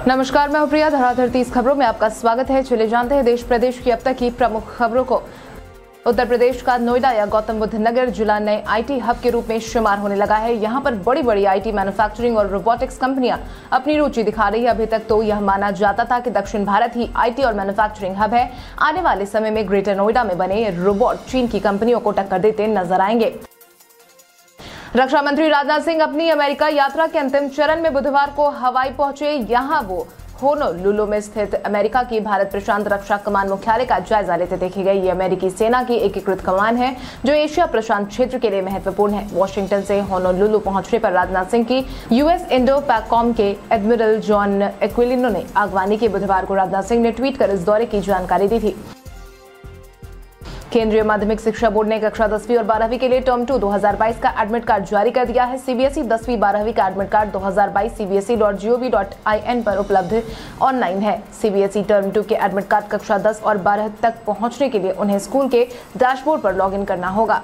नमस्कार, मैं प्रिया। धराधर 30 खबरों में आपका स्वागत है। चले जानते हैं देश प्रदेश की अब तक की प्रमुख खबरों को। उत्तर प्रदेश का नोएडा या गौतम बुद्ध नगर जिला नए आईटी हब के रूप में शुमार होने लगा है। यहां पर बड़ी बड़ी आईटी मैन्युफैक्चरिंग और रोबोटिक्स कंपनियां अपनी रुचि दिखा रही है। अभी तक तो यह माना जाता था कि दक्षिण भारत ही आईटी और मैन्युफैक्चरिंग हब है। आने वाले समय में ग्रेटर नोएडा में बने रोबोट चीन की कंपनियों को टक्कर देते नजर आएंगे। रक्षा मंत्री राजनाथ सिंह अपनी अमेरिका यात्रा के अंतिम चरण में बुधवार को हवाई पहुंचे। यहां वो होनोलुलु में स्थित अमेरिका की भारत प्रशांत रक्षा कमान मुख्यालय का जायजा लेते देखे गए। ये अमेरिकी सेना की एकीकृत कमान है जो एशिया प्रशांत क्षेत्र के लिए महत्वपूर्ण है। वॉशिंगटन से होनोलुलु पहुंचने पर राजनाथ सिंह की यूएस इंडो पैकॉम के एडमिरल जॉन एक्विलिनो ने अगवानी की। बुधवार को राजनाथ सिंह ने ट्वीट कर इस दौरे की जानकारी दी थी। केंद्रीय माध्यमिक शिक्षा बोर्ड ने कक्षा 10वीं और 12वीं के लिए टर्म 2 2022 का एडमिट कार्ड जारी कर दिया है। सीबीएसई 10वीं 12वीं का एडमिट कार्ड 2022 cbse.gov.in पर उपलब्ध ऑनलाइन है। सीबीएसई टर्म 2 के एडमिट कार्ड कक्षा 10 और 12 तक पहुंचने के लिए उन्हें स्कूल के डैशबोर्ड पर लॉगिन करना होगा।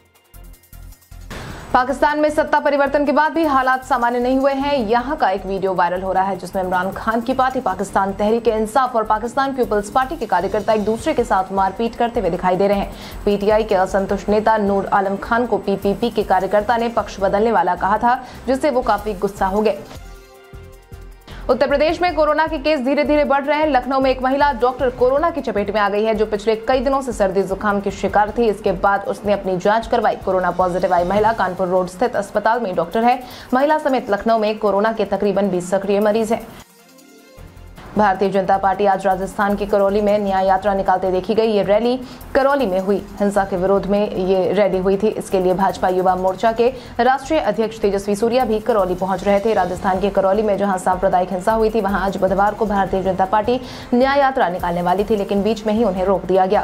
पाकिस्तान में सत्ता परिवर्तन के बाद भी हालात सामान्य नहीं हुए हैं। यहां का एक वीडियो वायरल हो रहा है जिसमें इमरान खान की पार्टी पाकिस्तान तहरीक इंसाफ और पाकिस्तान पीपल्स पार्टी के कार्यकर्ता एक दूसरे के साथ मारपीट करते हुए दिखाई दे रहे हैं। पीटीआई के असंतुष्ट नेता नूर आलम खान को पीपीपी के कार्यकर्ता ने पक्ष बदलने वाला कहा था, जिससे वो काफी गुस्सा हो गए। उत्तर प्रदेश में कोरोना के केस धीरे धीरे बढ़ रहे हैं। लखनऊ में एक महिला डॉक्टर कोरोना की चपेट में आ गई है जो पिछले कई दिनों से सर्दी जुकाम की शिकार थी। इसके बाद उसने अपनी जांच करवाई। कोरोना पॉजिटिव आई महिला कानपुर रोड स्थित अस्पताल में डॉक्टर है। महिला समेत लखनऊ में कोरोना के तकरीबन 20 सक्रिय मरीज हैं। भारतीय जनता पार्टी आज राजस्थान के करौली में न्याय यात्रा निकालते देखी गई। ये रैली करौली में हुई। हिंसा के विरोध में ये रैली हुई थी। इसके लिए भाजपा युवा मोर्चा के राष्ट्रीय अध्यक्ष तेजस्वी सूर्या भी करौली पहुंच रहे थे। राजस्थान के करौली में जहां सांप्रदायिक हिंसा हुई थी वहां आज बुधवार को भारतीय जनता पार्टी न्याय यात्रा निकालने वाली थी, लेकिन बीच में ही उन्हें रोक दिया गया।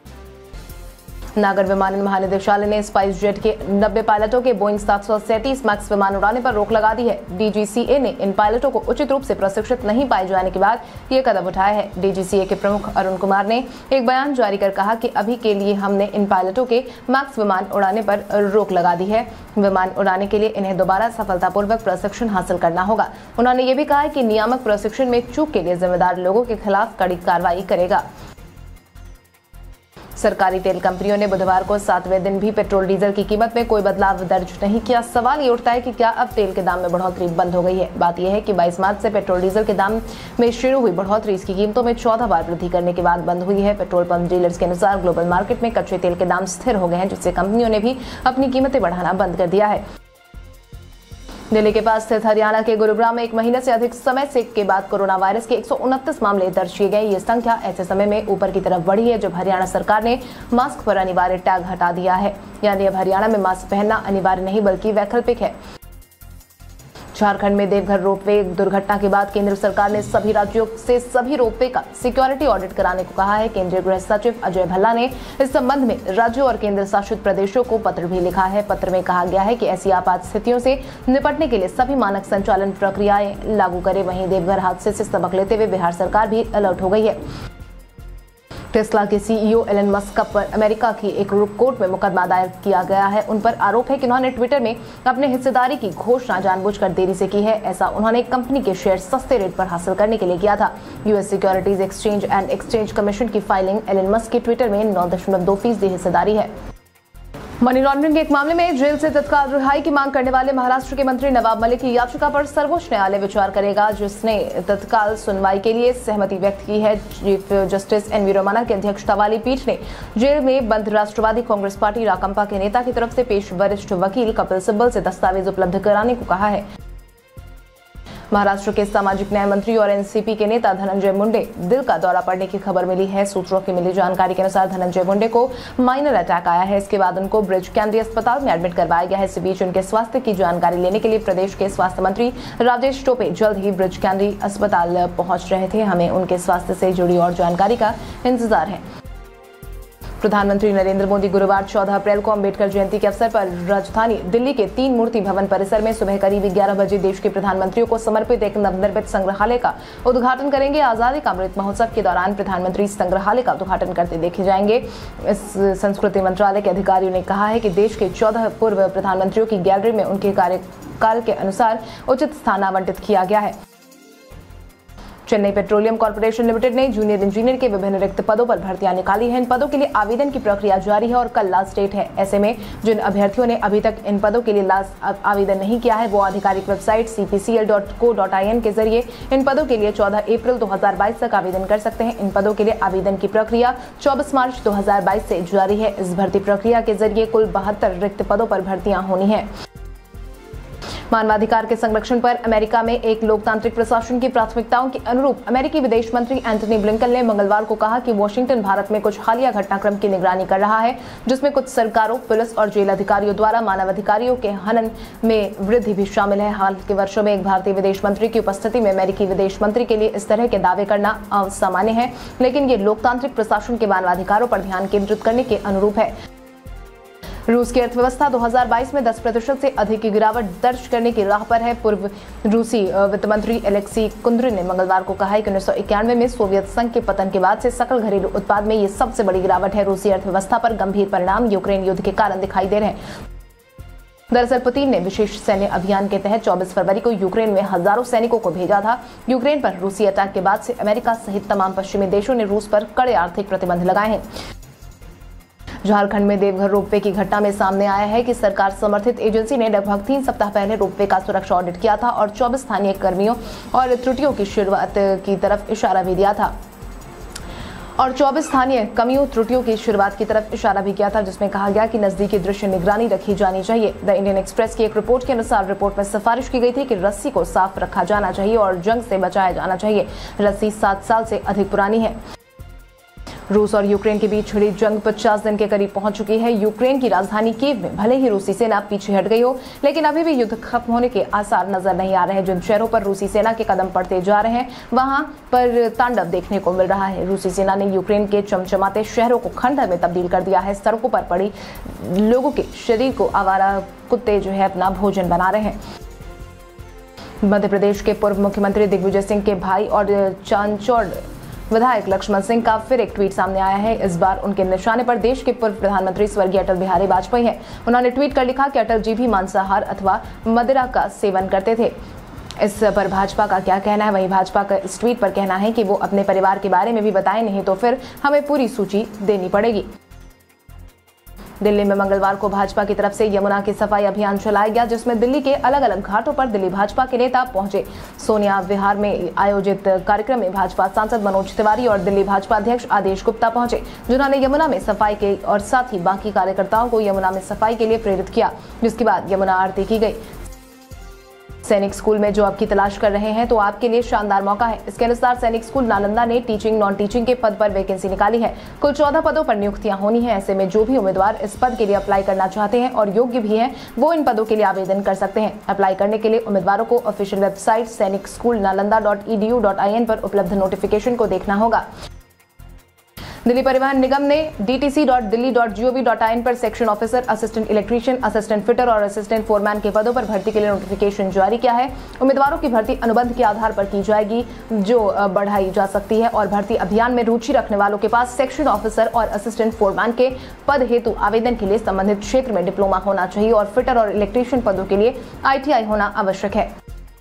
नागर विमानन महानिदेशालय ने स्पाइस जेट के 90 पायलटों के बोइंग 737 मैक्स विमान उड़ाने पर रोक लगा दी है। डीजीसीए ने इन पायलटों को उचित रूप से प्रशिक्षित नहीं पाए जाने के बाद ये कदम उठाया है। डीजीसीए के प्रमुख अरुण कुमार ने एक बयान जारी कर कहा कि अभी के लिए हमने इन पायलटों के मैक्स विमान उड़ाने पर रोक लगा दी है। विमान उड़ाने के लिए इन्हें दोबारा सफलतापूर्वक प्रशिक्षण हासिल करना होगा। उन्होंने ये भी कहा कि नियामक प्रशिक्षण में चूक के लिए जिम्मेदार लोगों के खिलाफ कड़ी कार्रवाई करेगा। सरकारी तेल कंपनियों ने बुधवार को 7वें दिन भी पेट्रोल डीजल की कीमत में कोई बदलाव दर्ज नहीं किया। सवाल ये उठता है कि क्या अब तेल के दाम में बढ़ोतरी बंद हो गई है। बात यह है कि 22 मार्च से पेट्रोल डीजल के दाम में शुरू हुई बढ़ोतरी इसकी कीमतों में 14 बार वृद्धि करने के बाद बंद हुई है। पेट्रोल पंप डीलर्स के अनुसार ग्लोबल मार्केट में कच्चे तेल के दाम स्थिर हो गए हैं, जिससे कंपनियों ने भी अपनी कीमतें बढ़ाना बंद कर दिया है। दिल्ली के पास स्थित हरियाणा के गुरुग्राम में एक महीने से अधिक समय से के बाद कोरोना वायरस के 129 मामले दर्ज किए गए। ये संख्या ऐसे समय में ऊपर की तरफ बढ़ी है जब हरियाणा सरकार ने मास्क पर अनिवार्य टैग हटा दिया है। यानी अब हरियाणा में मास्क पहनना अनिवार्य नहीं बल्कि वैकल्पिक है। झारखंड में देवघर रोपवे दुर्घटना के बाद केंद्र सरकार ने सभी राज्यों से सभी रोपवे का सिक्योरिटी ऑडिट कराने को कहा है। केंद्रीय गृह सचिव अजय भल्ला ने इस संबंध में राज्यों और केंद्र शासित प्रदेशों को पत्र भी लिखा है। पत्र में कहा गया है कि ऐसी आपात स्थितियों से निपटने के लिए सभी मानक संचालन प्रक्रियाएं लागू करें। वहीं देवघर हादसे से सबक लेते हुए बिहार सरकार भी अलर्ट हो गई है। टेस्ला के सीईओ एलन मस्क पर अमेरिका की एक कोर्ट में मुकदमा दायर किया गया है। उन पर आरोप है कि उन्होंने ट्विटर में अपने हिस्सेदारी की घोषणा जानबूझकर देरी से की है। ऐसा उन्होंने कंपनी के शेयर सस्ते रेट पर हासिल करने के लिए किया था। US securities exchange and exchange commission की फाइलिंग एलन मस्क के ट्विटर में 9.2% हिस्सेदारी है। मनी लॉन्ड्रिंग के एक मामले में जेल से तत्काल रिहाई की मांग करने वाले महाराष्ट्र के मंत्री नवाब मलिक की याचिका पर सर्वोच्च न्यायालय विचार करेगा, जिसने तत्काल सुनवाई के लिए सहमति व्यक्त की है। Chief justice N V Ramanna की अध्यक्षता वाली पीठ ने जेल में बंद राष्ट्रवादी कांग्रेस पार्टी राकंपा के नेता की तरफ से पेश वरिष्ठ वकील कपिल सिब्बल से दस्तावेज उपलब्ध कराने को कहा है। महाराष्ट्र के सामाजिक न्याय मंत्री और एनसीपी के नेता धनंजय मुंडे दिल का दौरा पड़ने की खबर मिली है। सूत्रों की मिली जानकारी के अनुसार धनंजय मुंडे को माइनर अटैक आया है। इसके बाद उनको ब्रिज कैंडी अस्पताल में एडमिट करवाया गया है। इस बीच उनके स्वास्थ्य की जानकारी लेने के लिए प्रदेश के स्वास्थ्य मंत्री राजेश टोपे जल्द ही ब्रिज कैंडी अस्पताल पहुंच रहे थे। हमें उनके स्वास्थ्य से जुड़ी और जानकारी का इंतजार है। प्रधानमंत्री नरेंद्र मोदी गुरुवार 14 अप्रैल को अंबेडकर जयंती के अवसर पर राजधानी दिल्ली के 3 मूर्ति भवन परिसर में सुबह करीब 11 बजे देश के प्रधानमंत्रियों को समर्पित एक नवनिर्मित संग्रहालय का उद्घाटन करेंगे। आजादी का अमृत महोत्सव के दौरान प्रधानमंत्री संग्रहालय का उद्घाटन करते देखे जाएंगे। इस संस्कृति मंत्रालय के अधिकारियों ने कहा है कि देश के 14 पूर्व प्रधानमंत्रियों की गैलरी में उनके कार्यकाल के अनुसार उचित स्थान आवंटित किया गया है। चेन्नई पेट्रोलियम कॉर्पोरेशन लिमिटेड ने जूनियर इंजीनियर के विभिन्न रिक्त पदों पर भर्तियां निकाली हैं। इन पदों के लिए आवेदन की प्रक्रिया जारी है और कल लास्ट डेट है। ऐसे में जिन अभ्यर्थियों ने अभी तक इन पदों के लिए आवेदन नहीं किया है वो आधिकारिक वेबसाइट cpcl.co.in के जरिए इन पदों के लिए 14 अप्रैल 2022 तक आवेदन कर सकते हैं। इन पदों के लिए आवेदन की प्रक्रिया 24 मार्च 2022 से जारी है। इस भर्ती प्रक्रिया के जरिए कुल 72 रिक्त पदों पर भर्तियां होनी है। मानवाधिकार के संरक्षण पर अमेरिका में एक लोकतांत्रिक प्रशासन की प्राथमिकताओं के अनुरूप अमेरिकी विदेश मंत्री एंटनी ब्लिंकन ने मंगलवार को कहा कि वॉशिंगटन भारत में कुछ हालिया घटनाक्रम की निगरानी कर रहा है जिसमें कुछ सरकारों, पुलिस और जेल अधिकारियों द्वारा मानवाधिकारियों के हनन में वृद्धि भी शामिल है। हाल के वर्षों में एक भारतीय विदेश मंत्री की उपस्थिति में अमेरिकी विदेश मंत्री के लिए इस तरह के दावे करना असामान्य है, लेकिन ये लोकतांत्रिक प्रशासन के मानवाधिकारों पर ध्यान केंद्रित करने के अनुरूप है। रूस की अर्थव्यवस्था 2022 में 10% से अधिक की गिरावट दर्ज करने की राह पर है। पूर्व रूसी वित्त मंत्री एलेक्सी कुंद्रिन ने मंगलवार को कहा है कि 1991 में सोवियत संघ के पतन के बाद से सकल घरेलू उत्पाद में ये सबसे बड़ी गिरावट है। रूसी अर्थव्यवस्था पर गंभीर परिणाम यूक्रेन युद्ध के कारण दिखाई दे रहे हैं। दरअसल पुतिन ने विशेष सैन्य अभियान के तहत 24 फरवरी को यूक्रेन में हजारों सैनिकों को भेजा था। यूक्रेन पर रूसी अटैक के बाद से अमेरिका सहित तमाम पश्चिमी देशों ने रूस पर कड़े आर्थिक प्रतिबंध लगाए हैं। झारखंड में देवघर रोपवे की घटना में सामने आया है कि सरकार समर्थित एजेंसी ने लगभग 3 सप्ताह पहले रोपवे का सुरक्षा ऑडिट किया था और 24 स्थानीय कर्मियों और त्रुटियों की शुरुआत की तरफ इशारा भी दिया था जिसमें कहा गया कि नजदीकी दृश्य निगरानी रखी जानी चाहिए। द इंडियन एक्सप्रेस की एक रिपोर्ट के अनुसार रिपोर्ट में सिफारिश की गई थी कि रस्सी को साफ रखा जाना चाहिए और जंग से बचाया जाना चाहिए। रस्सी 7 साल से अधिक पुरानी है। रूस और यूक्रेन के बीच छिड़ी जंग 50 दिन के करीब पहुंच चुकी है। यूक्रेन की राजधानी कीव में भले ही रूसी सेना पीछे हट गई हो, लेकिन अभी भी युद्ध खत्म होने के आसार नजर नहीं आ रहे हैं। जिन शहरों पर रूसी सेना के कदम पड़ते जा रहे हैं वहां पर तांडव देखने को मिल रहा है। रूसी सेना ने यूक्रेन के चमचमाते शहरों को खंडहर में तब्दील कर दिया है। सड़कों पर पड़ी लोगों के शरीर को आवारा कुत्ते अपना भोजन बना रहे हैं। मध्य प्रदेश के पूर्व मुख्यमंत्री दिग्विजय सिंह के भाई और चांचौड़ विधायक लक्ष्मण सिंह का फिर एक ट्वीट सामने आया है। इस बार उनके निशाने पर देश के पूर्व प्रधानमंत्री स्वर्गीय अटल बिहारी वाजपेयी हैं। उन्होंने ट्वीट कर लिखा कि अटल जी भी मांसाहार अथवा मदिरा का सेवन करते थे। इस पर भाजपा का क्या कहना है? वहीं भाजपा का इस ट्वीट पर कहना है कि वो अपने परिवार के बारे में भी बताएं, नहीं तो फिर हमें पूरी सूची देनी पड़ेगी। दिल्ली में मंगलवार को भाजपा की तरफ से यमुना की सफाई अभियान चलाया गया, जिसमें दिल्ली के अलग अलग घाटों पर दिल्ली भाजपा के नेता पहुंचे। सोनिया विहार में आयोजित कार्यक्रम में भाजपा सांसद मनोज तिवारी और दिल्ली भाजपा अध्यक्ष आदेश गुप्ता पहुंचे, जिन्होंने यमुना में सफाई के और साथ ही बाकी कार्यकर्ताओं को यमुना में सफाई के लिए प्रेरित किया, जिसके बाद यमुना आरती की गई। सैनिक स्कूल में जो आपकी तलाश कर रहे हैं तो आपके लिए शानदार मौका है। इसके अनुसार सैनिक स्कूल नालंदा ने टीचिंग नॉन टीचिंग के पद पर वैकेंसी निकाली है। कुल 14 पदों पर नियुक्तियां होनी है। ऐसे में जो भी उम्मीदवार इस पद के लिए अप्लाई करना चाहते हैं और योग्य भी हैं, वो इन पदों के लिए आवेदन कर सकते हैं। अप्लाई करने के लिए उम्मीदवारों को ऑफिशियल वेबसाइट sainikschoolalanda.edu.in पर उपलब्ध नोटिफिकेशन को देखना होगा। दिल्ली परिवहन निगम ने dtc.delhi.gov.in पर section officer, assistant electrician, assistant fitter और असिस्टेंट फोरमैन के पदों पर भर्ती के लिए नोटिफिकेशन जारी किया है। उम्मीदवारों की भर्ती अनुबंध के आधार पर की जाएगी, जो बढ़ाई जा सकती है और भर्ती अभियान में रुचि रखने वालों के पास सेक्शन ऑफिसर और असिस्टेंट फोरमैन के पद हेतु आवेदन के लिए संबंधित क्षेत्र में डिप्लोमा होना चाहिए और फिटर और इलेक्ट्रीशियन पदों के लिए ITI होना आवश्यक है।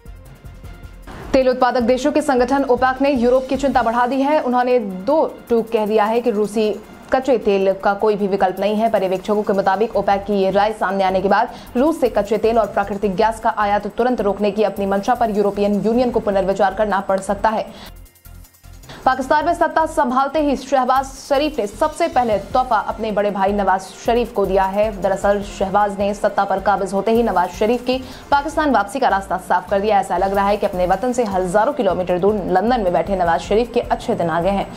तेल उत्पादक देशों के संगठन ओपेक ने यूरोप की चिंता बढ़ा दी है। उन्होंने 2 टूक कह दिया है कि रूसी कच्चे तेल का कोई भी विकल्प नहीं है। पर्यवेक्षकों के मुताबिक ओपेक की ये राय सामने आने के बाद रूस से कच्चे तेल और प्राकृतिक गैस का आयात तुरंत रोकने की अपनी मंशा पर यूरोपियन यूनियन को पुनर्विचार करना पड़ सकता है। पाकिस्तान में सत्ता संभालते ही शहबाज शरीफ ने सबसे पहले तोहफा अपने बड़े भाई नवाज शरीफ को दिया है। दरअसल शहबाज ने सत्ता पर काबिज होते ही नवाज शरीफ की पाकिस्तान वापसी का रास्ता साफ कर दिया। ऐसा लग रहा है कि अपने वतन से हजारों किलोमीटर दूर लंदन में बैठे नवाज शरीफ के अच्छे दिन आ गए हैं।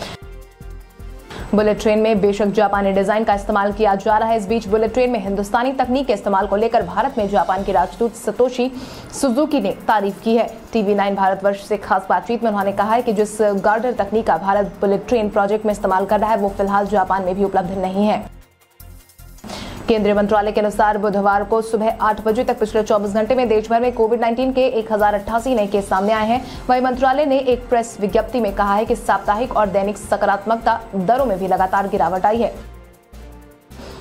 बुलेट ट्रेन में बेशक जापानी डिजाइन का इस्तेमाल किया जा रहा है। इस बीच बुलेट ट्रेन में हिंदुस्तानी तकनीक के इस्तेमाल को लेकर भारत में जापान के राजदूत सतोशी सुजुकी ने तारीफ की है। TV9 भारतवर्ष से खास बातचीत में उन्होंने कहा है कि जिस गार्डर तकनीक का भारत बुलेट ट्रेन प्रोजेक्ट में इस्तेमाल कर रहा है वो फिलहाल जापान में भी उपलब्ध नहीं है। केंद्रीय मंत्रालय के अनुसार बुधवार को सुबह 8 बजे तक पिछले 24 घंटे में देश भर में कोविड-19 के 1088 नए केस सामने आए हैं। वहीं मंत्रालय ने एक प्रेस विज्ञप्ति में कहा है कि साप्ताहिक और दैनिक सकारात्मकता दरों में भी लगातार गिरावट आई है।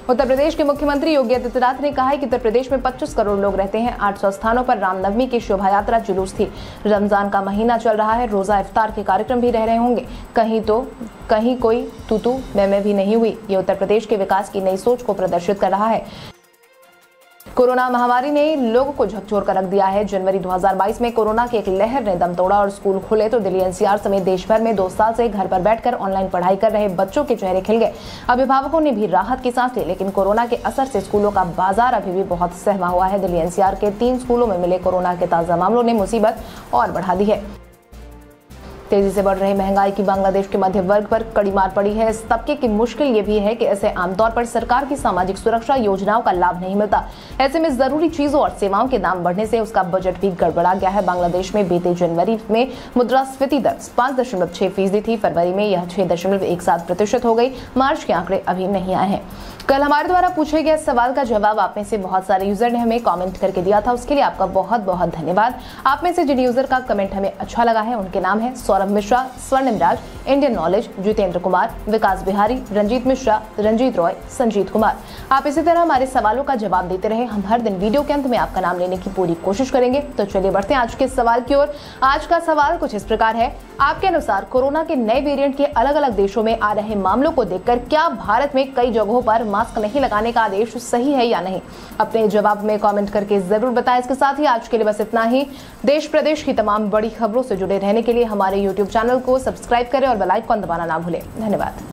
उत्तर प्रदेश के मुख्यमंत्री योगी आदित्यनाथ ने कहा है कि उत्तर प्रदेश में 25 करोड़ लोग रहते हैं। 800 स्थानों पर रामनवमी की शोभा यात्रा जुलूस थी। रमजान का महीना चल रहा है, रोजा इफ्तार के कार्यक्रम भी रह रहे होंगे। कहीं कोई तू मैं भी नहीं हुई। ये उत्तर प्रदेश के विकास की नई सोच को प्रदर्शित कर रहा है। कोरोना महामारी ने लोगों को झकझोर कर रख दिया है। जनवरी 2022 में कोरोना की एक लहर ने दम तोड़ा और स्कूल खुले तो दिल्ली एनसीआर समेत देश भर में 2 साल से घर पर बैठकर ऑनलाइन पढ़ाई कर रहे बच्चों के चेहरे खिल गए। अभिभावकों ने भी राहत की सांस ली, लेकिन कोरोना के असर से स्कूलों का बाजार अभी भी बहुत सहमा हुआ है। दिल्ली एनसीआर के 3 स्कूलों में मिले कोरोना के ताजा मामलों ने मुसीबत और बढ़ा दी है। तेजी से बढ़ रही महंगाई की बांग्लादेश के मध्य वर्ग पर कड़ी मार पड़ी है। इस तबके की मुश्किल ये भी है कि ऐसे आमतौर पर सरकार की सामाजिक सुरक्षा योजनाओं का लाभ नहीं मिलता। ऐसे में जरूरी चीजों और सेवाओं के दाम बढ़ने से उसका बजट भी गड़बड़ा गया है। बांग्लादेश में बीते जनवरी में मुद्रास्फीति दर 5.6% थी। फरवरी में यह 6.17% हो गई। मार्च के आंकड़े अभी नहीं आए हैं। कल हमारे द्वारा पूछे गए सवाल का जवाब आप में से बहुत सारे यूजर ने हमें कमेंट करके दिया था, उसके लिए आपका बहुत बहुत धन्यवाद। आप में से जिन यूजर का कमेंट हमें अच्छा लगा है उनके नाम है सौरभ मिश्रा, स्वर्णिम राज, इंडियन नॉलेज, जितेंद्र कुमार, विकास बिहारी, रंजीत मिश्रा, रंजीत रॉय, संजीत कुमार। आप इसी तरह हमारे सवालों का जवाब देते रहे। हम हर दिन वीडियो के अंत में आपका नाम लेने की पूरी कोशिश करेंगे। तो चलिए बढ़ते हैं आज के सवाल की ओर। आज का सवाल कुछ इस प्रकार है। आपके अनुसार कोरोना के नए वेरिएंट के अलग अलग देशों में आ रहे मामलों को देखकर क्या भारत में कई जगहों पर मास्क नहीं लगाने का आदेश सही है या नहीं? अपने जवाब में कमेंट करके जरूर बताएं। इसके साथ ही आज के लिए बस इतना ही। देश प्रदेश की तमाम बड़ी खबरों से जुड़े रहने के लिए हमारे YouTube चैनल को सब्सक्राइब करें और बेल आइकन दबाना ना भूलें। धन्यवाद।